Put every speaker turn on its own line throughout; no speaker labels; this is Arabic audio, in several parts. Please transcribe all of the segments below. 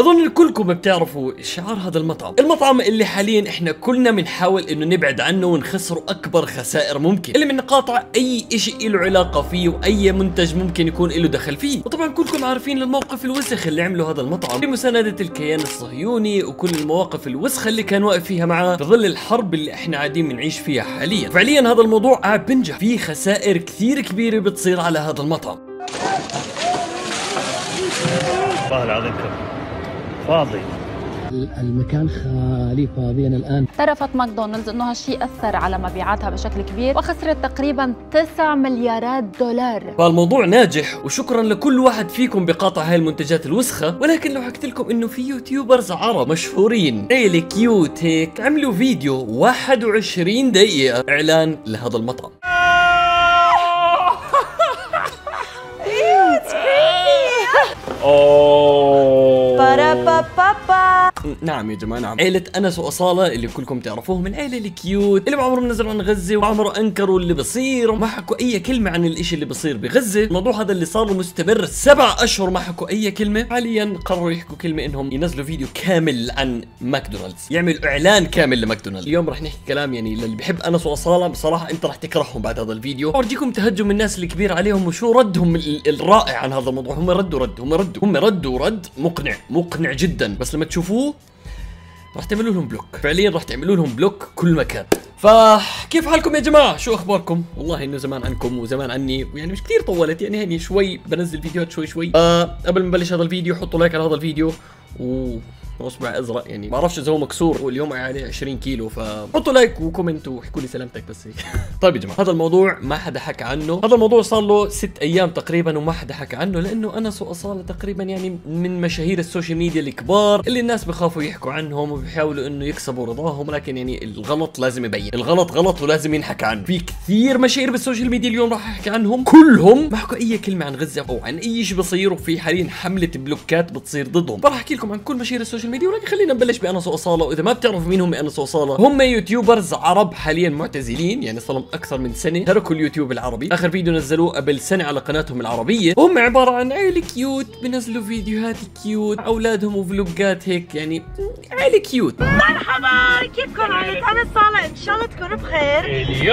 اظن كلكم بتعرفوا شعار هذا المطعم اللي حاليا احنا كلنا بنحاول انه نبعد عنه ونخسره اكبر خسائر ممكن، اللي بنقاطع اي شيء له علاقه فيه واي منتج ممكن يكون له دخل فيه. وطبعا كلكم عارفين الموقف الوسخ اللي عمله هذا المطعم لمساندة الكيان الصهيوني وكل المواقف الوسخه اللي كان واقف فيها معاه في ظل الحرب اللي احنا قاعدين بنعيش فيها حاليا. فعليا هذا الموضوع قاعد بنجح، في خسائر كثير كبيره بتصير على هذا المطعم.
والله العظيم فاضي،
المكان خالي فاضي. أنا الآن
اعترفت ماكدونالدز انه هالشيء اثر على مبيعاتها بشكل كبير وخسرت تقريبا 9 مليارات دولار.
فالموضوع ناجح وشكرا لكل واحد فيكم بقاطع هاي المنتجات الوسخه، ولكن لو حكيت لكم انه في يوتيوبرز عرب مشهورين ريلي كيوت هيك عملوا فيديو 21 دقيقه اعلان لهذا المطعم. نعم يا جماعه، نعم. عيلة أنس وأصالة اللي كلكم تعرفوهم، العيلة الكيوت اللي بعمرهم نزلوا عن غزة وعمرهم أنكروا اللي بصير وما حكوا أي كلمة عن الإشي اللي بصير بغزة. الموضوع هذا اللي صار له مستمر 7 أشهر ما حكوا أي كلمة. حاليا قرروا يحكوا كلمة إنهم ينزلوا فيديو كامل عن ماكدونالدز، يعملوا إعلان كامل لماكدونالدز. اليوم رح نحكي كلام يعني للي بحب أنس وأصالة بصراحة أنت رح تكرههم بعد هذا الفيديو. أورجيكم تهجم الناس الكبير عليهم وشو ردهم الرائع عن هذا الموضوع. هم ردوا رد مقنع جدا، بس لما تشوفوه راح تعملوا لهم بلوك. فعليا راح تعملوا لهم بلوك كل مكان. فكيف حالكم يا جماعه؟ شو اخباركم؟ والله انه زمان عنكم وزمان عني، يعني مش كثير طولت، يعني هني شوي بنزل فيديوهات شوي. قبل ما نبلش هذا الفيديو حطوا لايك على هذا الفيديو واصبع ازرق، يعني ما بعرفش اذا هو مكسور واليوم عليه 20 كيلو، فحطوا لايك وكومنت وحكوا لي سلامتك بس هيك. طيب يا جماعه، هذا الموضوع ما حدا حكى عنه، هذا الموضوع صار له 6 ايام تقريبا وما حدا حكى عنه، لانه انس واصاله تقريبا يعني من مشاهير السوشيال ميديا الكبار اللي الناس بخافوا يحكوا عنهم وبيحاولوا انه يكسبوا رضاهم، لكن يعني الغلط لازم يبين، الغلط غلط ولازم ينحكى عنه. في كثير مشاهير بالسوشيال ميديا اليوم راح احكي عنهم، كلهم ما حكوا اي كلمه عن غزه او عن اي شيء بصير، وفي حاليا حمله بلوكات بتصير ضدهم. راح احكي لكم عن كل مشاهير السوشيال ميديا، ولكن خلينا نبلش بأنس وأصالة. وإذا ما بتعرفوا مين هم أنس وأصالة، هم يوتيوبرز عرب حاليا معتزلين، يعني صار لهم أكثر من سنة تركوا اليوتيوب العربي. آخر فيديو نزلوه قبل سنة على قناتهم العربية، وهم عبارة عن عيلة كيوت بنزلوا فيديوهات كيوت أولادهم وفلوجات هيك، يعني عيلة كيوت.
مرحبا، كيفكم عيلة أنس وأصالة؟ إن شاء الله تكونوا بخير.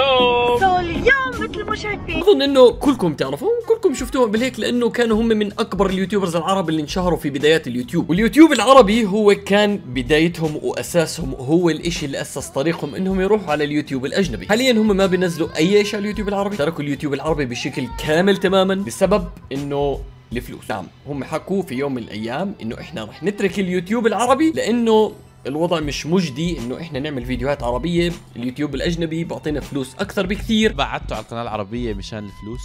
اليوم مثل ما شايفين
أظن إنه كلكم تعرفوا كلكم شفتوهم بالهيك، لأنه كانوا هم من أكبر اليوتيوبرز العرب اللي انشهروا في بدايات اليوتيوب. واليوتيوب العربي هو كان بدايتهم واساسهم، هو الاشي اللي اسس طريقهم انهم يروحوا على اليوتيوب الاجنبي. حاليا هم ما بينزلوا اي شيء على اليوتيوب العربي، تركوا اليوتيوب العربي بشكل كامل تماما بسبب انه الفلوس. نعم، هم حكوا في يوم من الايام انه احنا رح نترك اليوتيوب العربي لانه الوضع مش مجدي انه احنا نعمل فيديوهات عربيه، اليوتيوب الاجنبي بيعطينا فلوس اكثر بكثير.
بعدتوا على القناه العربيه مشان الفلوس.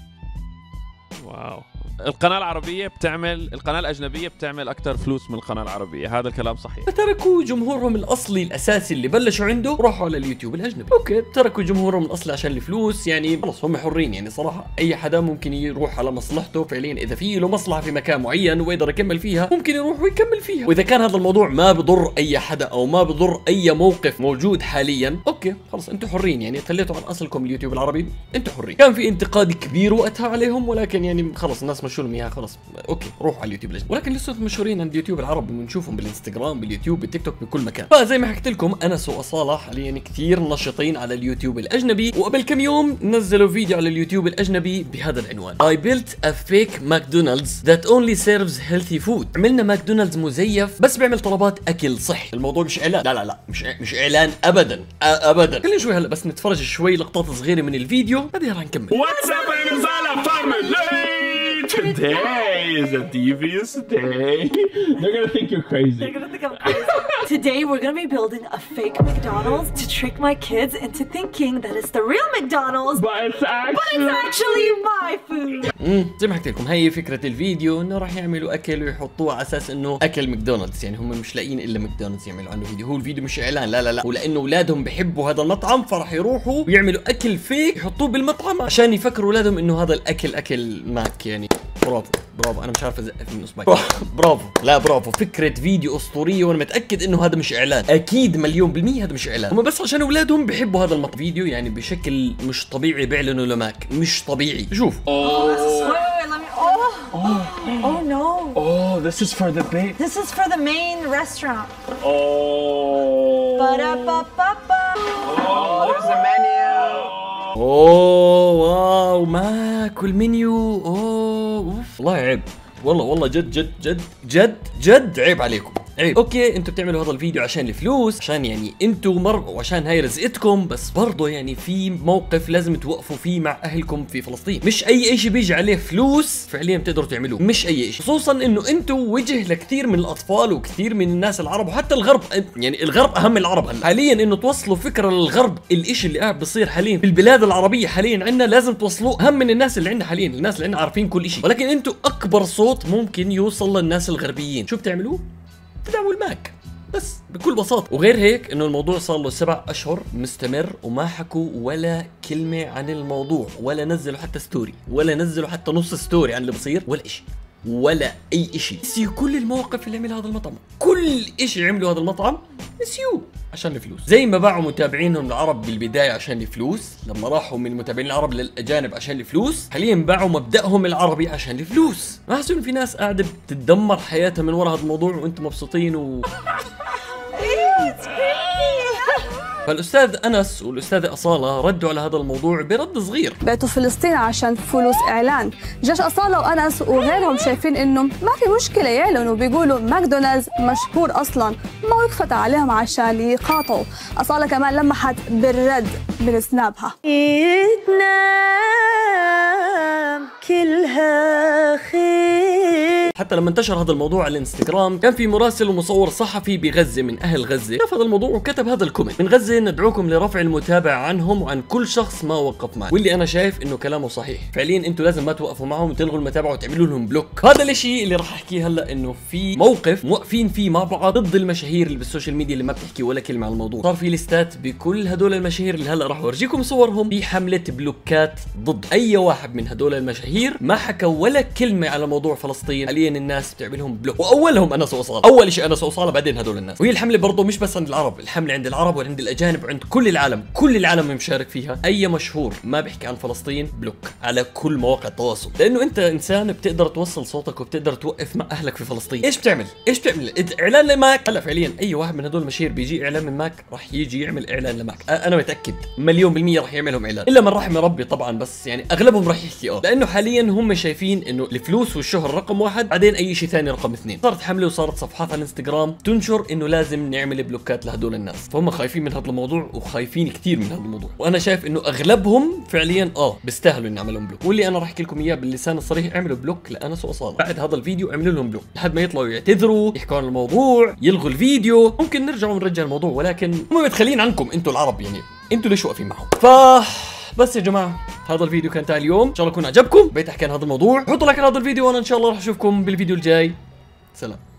واو،
القناة الأجنبية بتعمل أكثر فلوس من القناة العربية، هذا الكلام صحيح.
فتركوا جمهورهم الأصلي الأساسي اللي بلشوا عنده وراحوا على اليوتيوب الأجنبي. أوكي، تركوا جمهورهم الأصلي عشان الفلوس، يعني خلص هم حرين، يعني صراحة أي حدا ممكن يروح على مصلحته فعليا. إذا في له مصلحة في مكان معين ويقدر يكمل فيها ممكن يروح ويكمل فيها، وإذا كان هذا الموضوع ما بضر أي حدا أو ما بضر أي موقف موجود حاليا، أوكي خلص أنتم حرين، يعني خليتوا عن أصلكم اليوتيوب العربي، أنتم حرين. كان في انتقاد كبير وقتها عليهم، ولكن يعني خلص الناس مشوا لهم اياها، خلص اوكي روحوا على اليوتيوب الاجنبي. ولكن لسه مشهورين عند اليوتيوب العربي، بنشوفهم بالانستغرام باليوتيوب بالتيك توك بكل مكان. فزي ما حكيت لكم انس واصاله حاليا كثير نشيطين على اليوتيوب الاجنبي، وقبل كم يوم نزلوا فيديو على اليوتيوب الاجنبي بهذا العنوان: I built a fake McDonald's that only serves healthy food. عملنا ماكدونالدز مزيف بس بيعمل طلبات اكل صحي. الموضوع مش اعلان، لا مش اعلان ابدا ابدا. خلينا شوي هلا بس نتفرج شوي لقطات صغيره من الفيديو بعدين رح نكمل.
What's up Anazala family? Today is a devious day. They're gonna think you're crazy.
They're gonna think I'm crazy. Today we're gonna be building a fake McDonald's to trick my kids into thinking that it's the real McDonald's.
But it's
actually my food.
زي ما حكيت لكم هي فكرة الفيديو، انه راح يعملوا اكل ويحطوه على اساس انه اكل ماكدونالدز، يعني هم مش لاقيين الا ماكدونالدز يعملوا عنه فيديو. هو الفيديو مش اعلان، لا ولانه اولادهم بحبوا هذا المطعم فراح يروحوا ويعملوا اكل فيك يحطوه بالمطعم عشان يفكروا اولادهم انه هذا الاكل اكل ماك يعني. برافو برافو، انا مش عارف ازقف من اصبعي. برافو، لا برافو، فكره فيديو اسطوريه، وانا متاكد انه هذا مش اعلان، اكيد مليون بالمية هذا مش اعلان، هم بس عشان اولادهم بيحبوا هذا المقطع. فيديو يعني بشكل مش طبيعي بيعلنوا لماك، مش طبيعي. شوف
Oh no.
Oh, this is for the bait.
This is for the main restaurant.
Oh.
Ba-da-ba-ba-ba.
Oh, there's the menu.
اوه واو، ماك والمنيو. اوه اوف، والله عيب، والله جد جد جد جد جد عيب عليكم، عيب. اوكي انتوا بتعملوا هذا الفيديو عشان الفلوس، عشان يعني انتوا وعشان هاي رزقتكم، بس برضه يعني في موقف لازم توقفوا فيه مع اهلكم في فلسطين. مش اي شيء بيجي عليه فلوس فعليا بتقدروا تعملوه، مش اي شيء، خصوصا انه انتوا وجه لكثير من الاطفال وكثير من الناس العرب وحتى الغرب. يعني الغرب اهم من العرب هلا حاليا، انه توصلوا فكره للغرب الاشي اللي قاعد بيصير حاليا في البلاد العربيه حاليا عندنا، لازم توصلوه اهم من الناس اللي عندنا حاليا. الناس اللي عندنا عارفين كل شيء، ولكن انتوا اكبر صوت ممكن يوصل للناس الغربيين. شو بتعملوه؟ تدعموا الماك بس بكل بساطة. وغير هيك انه الموضوع صار له 7 اشهر مستمر وما حكوا ولا كلمة عن الموضوع، ولا نزلوا حتى ستوري، ولا نزلوا حتى نص ستوري عن اللي بصير، ولا اشي، ولا اي اشي. نسيوا كل المواقف اللي عملها هذا المطعم، كل اشي عملوا هذا المطعم نسيوه عشان الفلوس. زي ما باعوا متابعينهم العرب بالبداية عشان الفلوس، لما راحوا من المتابعين العرب للاجانب عشان الفلوس، حاليا باعوا مبدأهم العربي عشان الفلوس. ما حسوا انه في ناس قاعدة بتدمر حياتها من وراء هذا الموضوع وانتم مبسوطين فالاستاذ انس والاستاذه اصاله ردوا على هذا الموضوع برد صغير.
بعتوا فلسطين عشان فلوس اعلان، جاش اصاله وانس وغيرهم شايفين انه ما في مشكله يعلنوا، بيقولوا ماكدونالدز مشهور اصلا، ما وقفت عليهم عشان يقاطعوا. اصاله كمان لمحت بالرد من سنابها. تنام كلها خير.
حتى لما انتشر هذا الموضوع على الانستغرام كان في مراسل ومصور صحفي بغزه من اهل غزه شاف هذا الموضوع وكتب هذا الكومنت: من غزه ندعوكم لرفع المتابعه عنهم وعن كل شخص ما وقف معنا. واللي انا شايف انه كلامه صحيح، فعليا انتم لازم ما توقفوا معهم وتلغوا المتابعه وتعملوا لهم بلوك. هذا الشيء اللي راح احكيه هلا، انه في موقف موقفين فيه مع بعض ضد المشاهير اللي بالسوشيال ميديا اللي ما بتحكي ولا كلمه عن الموضوع. صار في ليستات بكل هدول المشاهير اللي هلا راح اورجيكم صورهم، في حمله بلوكات ضد اي واحد من هدول المشاهير ما حكى ولا كلمه على موضوع فلسطين. حاليا الناس بتعملهم بلوك، واولهم انس واصاله، اول شيء انس واصاله بعدين هدول الناس. وهي الحمله برضه مش بس عند العرب، الحمله عند العرب وعند الاجانب وعند كل العالم، كل العالم مشارك فيها. اي مشهور ما بيحكي عن فلسطين بلوك على كل مواقع التواصل، لانه انت انسان بتقدر توصل صوتك وبتقدر توقف مع اهلك في فلسطين. ايش بتعمل؟ اعلان لماك. هلا فعليا اي واحد من هدول المشاهير بيجي اعلان من ماك راح يجي يعمل اعلان لماك، انا متاكد مليون بالمية راح يعملهم اعلان، الا من رحم ربي طبعا، بس يعني اغلبهم راح يحكي لانه حاليا هم شايفين انه الفلوس والشهر رقم 1، بعدين اي شيء ثاني رقم 2. صارت حمله وصارت صفحات على الانستغرام تنشر انه لازم نعمل بلوكات لهدول الناس، فهم خايفين من هذا الموضوع وخايفين كثير من هذا الموضوع. وانا شايف انه اغلبهم فعليا بيستاهلوا ان نعمل لهم بلوك. واللي انا راح احكي لكم اياه باللسان الصريح، اعملوا بلوك لانس واصاله. بعد هذا الفيديو اعملوا لهم بلوك لحد ما يطلعوا يعتذروا، يحكوا عن الموضوع، يلغوا الفيديو، ممكن نرجع ونرجع الموضوع، ولكن هم متخلين عنكم انتوا العرب، يعني انتوا ليش واقفين معهم؟ بس يا جماعه هذا الفيديو كان تاع اليوم، ان شاء الله يكون عجبكم. بقيت احكي عن هذا الموضوع، حطوا لايك على هذا الفيديو، وانا ان شاء الله راح اشوفكم بالفيديو الجاي. سلام.